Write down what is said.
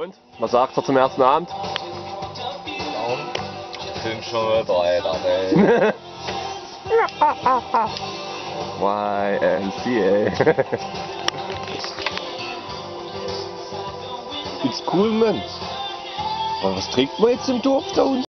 Und? Was sagt er zum ersten Abend? Sind schon wieder einer, YMCA. Ist cool, Mann. Aber was trinkt man jetzt im Dorf da unten?